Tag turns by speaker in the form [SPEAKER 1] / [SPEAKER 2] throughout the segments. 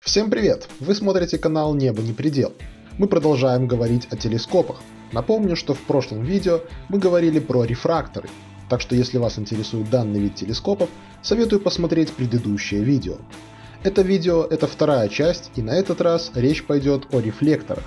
[SPEAKER 1] Всем привет! Вы смотрите канал Небо не предел. Мы продолжаем говорить о телескопах. Напомню, что в прошлом видео мы говорили про рефракторы, так что если вас интересует данный вид телескопов, советую посмотреть предыдущее видео. Это видео – это вторая часть, и на этот раз речь пойдет о рефлекторах.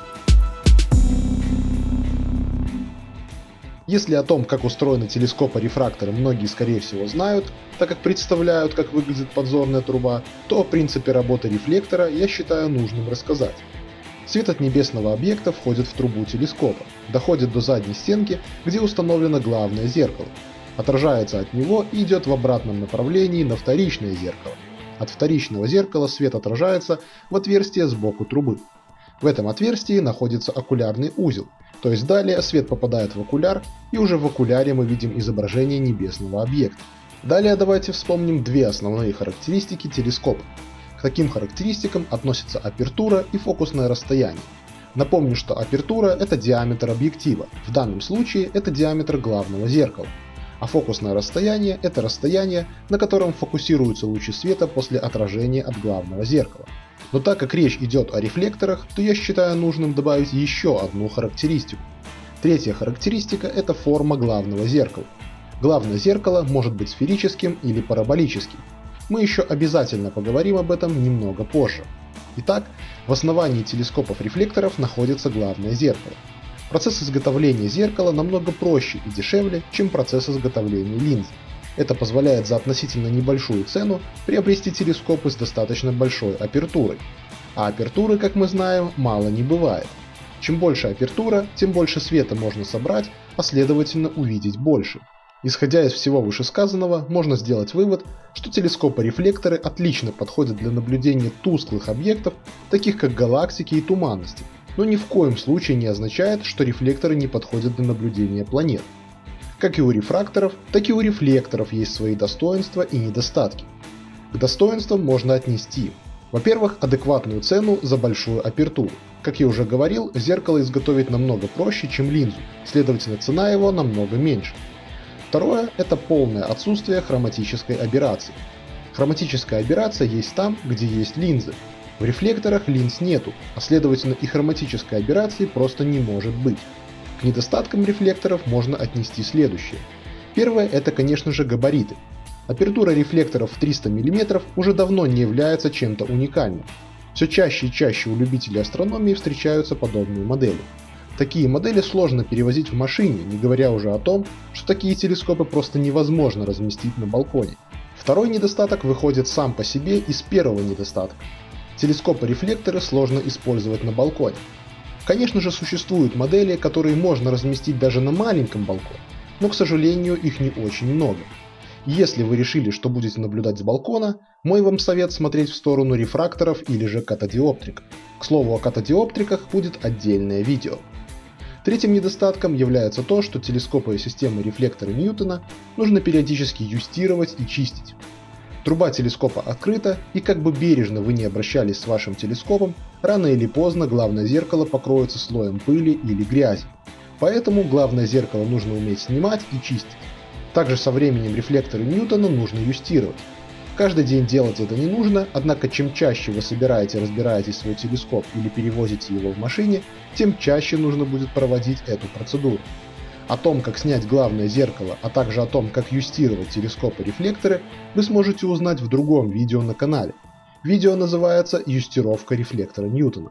[SPEAKER 1] Если о том, как устроены телескопы-рефракторы, многие скорее всего знают, так как представляют, как выглядит подзорная труба, то о принципе работы рефлектора я считаю нужным рассказать. Свет от небесного объекта входит в трубу телескопа, доходит до задней стенки, где установлено главное зеркало, отражается от него и идет в обратном направлении на вторичное зеркало. От вторичного зеркала свет отражается в отверстие сбоку трубы. В этом отверстии находится окулярный узел, то есть далее свет попадает в окуляр, и уже в окуляре мы видим изображение небесного объекта. Далее давайте вспомним две основные характеристики телескопа. К таким характеристикам относятся апертура и фокусное расстояние. Напомню, что апертура – это диаметр объектива, в данном случае это диаметр главного зеркала, а фокусное расстояние – это расстояние, на котором фокусируются лучи света после отражения от главного зеркала. Но так как речь идет о рефлекторах, то я считаю нужным добавить еще одну характеристику. Третья характеристика – это форма главного зеркала. Главное зеркало может быть сферическим или параболическим. Мы еще обязательно поговорим об этом немного позже. Итак, в основании телескопов-рефлекторов находится главное зеркало. Процесс изготовления зеркала намного проще и дешевле, чем процесс изготовления линзы. Это позволяет за относительно небольшую цену приобрести телескопы с достаточно большой апертурой. А апертуры, как мы знаем, мало не бывает. Чем больше апертура, тем больше света можно собрать, а следовательно увидеть больше. Исходя из всего вышесказанного, можно сделать вывод, что телескопы-рефлекторы отлично подходят для наблюдения тусклых объектов, таких как галактики и туманности, но ни в коем случае не означает, что рефлекторы не подходят для наблюдения планет. Как и у рефракторов, так и у рефлекторов есть свои достоинства и недостатки. К достоинствам можно отнести, во-первых, адекватную цену за большую апертуру. Как я уже говорил, зеркало изготовить намного проще, чем линзу, следовательно цена его намного меньше. Второе – это полное отсутствие хроматической аберрации. Хроматическая аберрация есть там, где есть линзы. В рефлекторах линз нету, а следовательно и хроматической аберрации просто не может быть. К недостаткам рефлекторов можно отнести следующее. Первое – это, конечно же, габариты. Апертура рефлекторов в 300 мм уже давно не является чем-то уникальным. Все чаще и чаще у любителей астрономии встречаются подобные модели. Такие модели сложно перевозить в машине, не говоря уже о том, что такие телескопы просто невозможно разместить на балконе. Второй недостаток выходит сам по себе из первого недостатка. Телескопы-рефлекторы сложно использовать на балконе. Конечно же, существуют модели, которые можно разместить даже на маленьком балконе, но, к сожалению, их не очень много. Если вы решили, что будете наблюдать с балкона, мой вам совет смотреть в сторону рефракторов или же катодиоптриков. К слову, о катодиоптриках будет отдельное видео. Третьим недостатком является то, что телескоповые системы рефлектора Ньютона нужно периодически юстировать и чистить. Труба телескопа открыта, и как бы бережно вы не обращались с вашим телескопом, рано или поздно главное зеркало покроется слоем пыли или грязи. Поэтому главное зеркало нужно уметь снимать и чистить. Также со временем рефлекторы Ньютона нужно юстировать. Каждый день делать это не нужно, однако чем чаще вы собираете и разбираете свой телескоп или перевозите его в машине, тем чаще нужно будет проводить эту процедуру. О том, как снять главное зеркало, а также о том, как юстировать телескопы-рефлекторы, вы сможете узнать в другом видео на канале. Видео называется «Юстировка рефлектора Ньютона».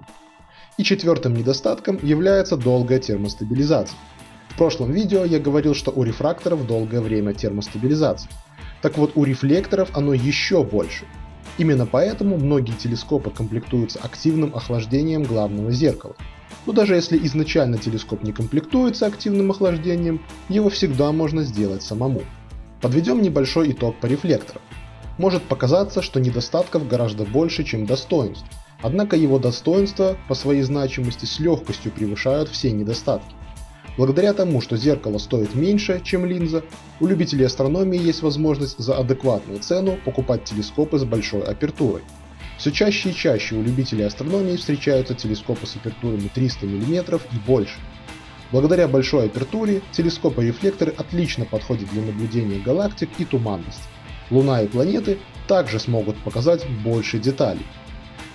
[SPEAKER 1] И четвертым недостатком является долгая термостабилизация. В прошлом видео я говорил, что у рефракторов долгое время термостабилизации. Так вот, у рефлекторов оно еще больше. Именно поэтому многие телескопы комплектуются активным охлаждением главного зеркала. Но даже если изначально телескоп не комплектуется активным охлаждением, его всегда можно сделать самому. Подведем небольшой итог по рефлекторам. Может показаться, что недостатков гораздо больше, чем достоинств, однако его достоинства по своей значимости с легкостью превышают все недостатки. Благодаря тому, что зеркало стоит меньше, чем линза, у любителей астрономии есть возможность за адекватную цену покупать телескопы с большой апертурой. Все чаще и чаще у любителей астрономии встречаются телескопы с апертурами 300 мм и больше. Благодаря большой апертуре телескопы-рефлекторы отлично подходят для наблюдения галактик и туманностей. Луна и планеты также смогут показать больше деталей.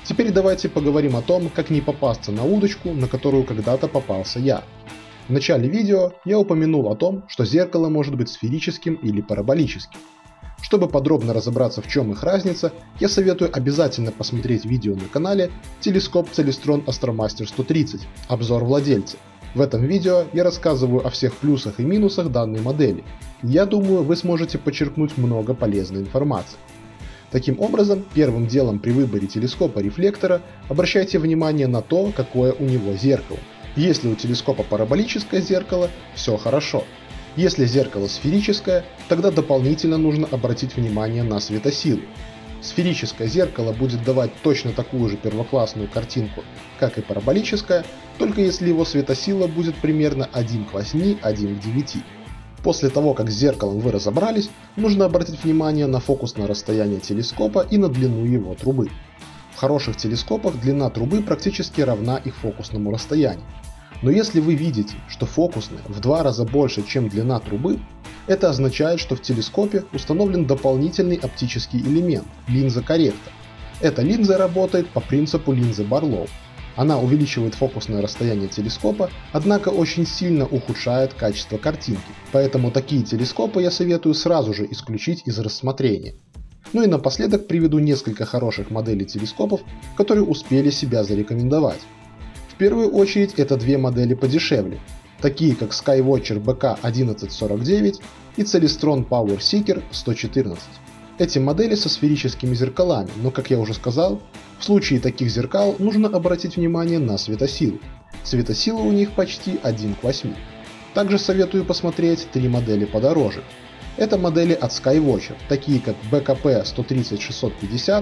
[SPEAKER 1] Теперь давайте поговорим о том, как не попасться на удочку, на которую когда-то попался я. В начале видео я упомянул о том, что зеркало может быть сферическим или параболическим. Чтобы подробно разобраться, в чем их разница, я советую обязательно посмотреть видео на канале телескоп Celestron Astromaster 130, обзор владельца. В этом видео я рассказываю о всех плюсах и минусах данной модели. Я думаю, вы сможете почерпнуть много полезной информации. Таким образом, первым делом при выборе телескопа-рефлектора обращайте внимание на то, какое у него зеркало. Если у телескопа параболическое зеркало, все хорошо. Если зеркало сферическое, тогда дополнительно нужно обратить внимание на светосилу. Сферическое зеркало будет давать точно такую же первоклассную картинку, как и параболическое, только если его светосила будет примерно 1 к 8, 1 к 9. После того, как с зеркалом вы разобрались, нужно обратить внимание на фокусное расстояние телескопа и на длину его трубы. В хороших телескопах длина трубы практически равна их фокусному расстоянию. Но если вы видите, что фокусное в 2 раза больше, чем длина трубы, это означает, что в телескопе установлен дополнительный оптический элемент – линза-корректор. Эта линза работает по принципу линзы Барлоу. Она увеличивает фокусное расстояние телескопа, однако очень сильно ухудшает качество картинки, поэтому такие телескопы я советую сразу же исключить из рассмотрения. Ну и напоследок приведу несколько хороших моделей телескопов, которые успели себя зарекомендовать. В первую очередь это две модели подешевле, такие как Skywatcher BK1149 и Celestron Power Seeker 114. Эти модели со сферическими зеркалами, но, как я уже сказал, в случае таких зеркал нужно обратить внимание на светосилу. Светосила у них почти 1 к 8. Также советую посмотреть три модели подороже. Это модели от Skywatcher, такие как BKP 130-650,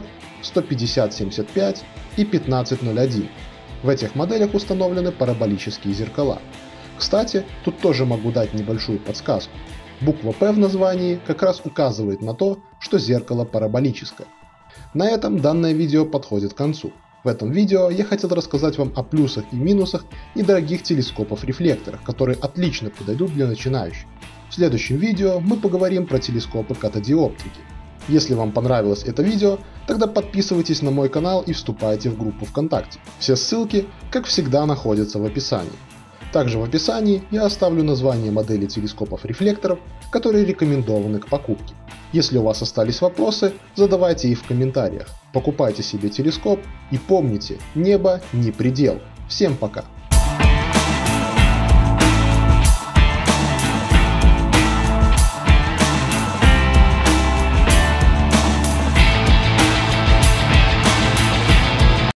[SPEAKER 1] 150-75 и 1501. В этих моделях установлены параболические зеркала. Кстати, тут тоже могу дать небольшую подсказку. Буква P в названии как раз указывает на то, что зеркало параболическое. На этом данное видео подходит к концу. В этом видео я хотел рассказать вам о плюсах и минусах недорогих телескопов-рефлекторах, которые отлично подойдут для начинающих. В следующем видео мы поговорим про телескопы катодиоптрики. Если вам понравилось это видео, тогда подписывайтесь на мой канал и вступайте в группу ВКонтакте. Все ссылки, как всегда, находятся в описании. Также в описании я оставлю название моделей телескопов-рефлекторов, которые рекомендованы к покупке. Если у вас остались вопросы, задавайте их в комментариях. Покупайте себе телескоп и помните, небо не предел. Всем пока!